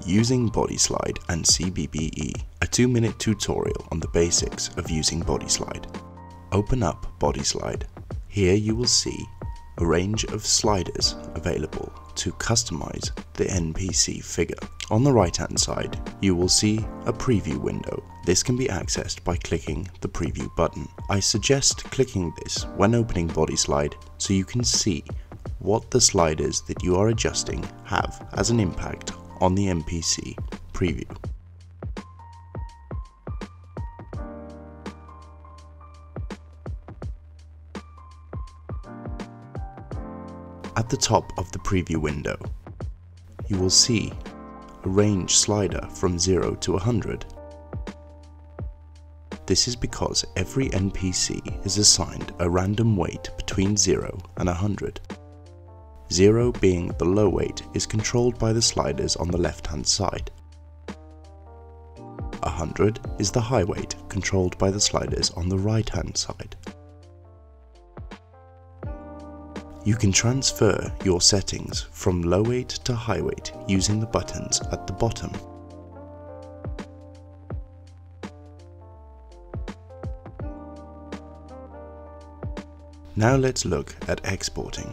Using BodySlide and CBBE, a 2-minute tutorial on the basics of using BodySlide. Open up BodySlide. Here you will see a range of sliders available to customize the NPC figure. On the right hand side you will see a preview window. This can be accessed by clicking the preview button. I suggest clicking this when opening BodySlide so you can see what the sliders that you are adjusting have as an impact on the NPC preview. At the top of the preview window, you will see a range slider from 0 to 100. This is because every NPC is assigned a random weight between 0 and 100. 0 being the low weight is controlled by the sliders on the left hand side. 100 is the high weight, controlled by the sliders on the right hand side. You can transfer your settings from low weight to high weight using the buttons at the bottom. Now let's look at exporting.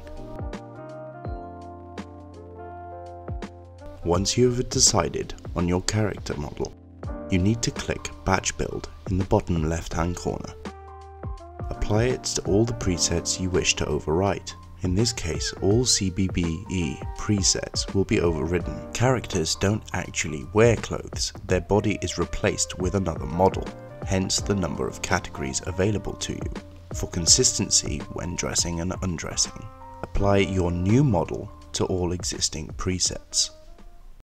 Once you have decided on your character model, you need to click Batch Build in the bottom left hand corner. Apply it to all the presets you wish to overwrite. In this case, all CBBE presets will be overridden. Characters don't actually wear clothes, their body is replaced with another model, hence the number of categories available to you. For consistency when dressing and undressing, apply your new model to all existing presets.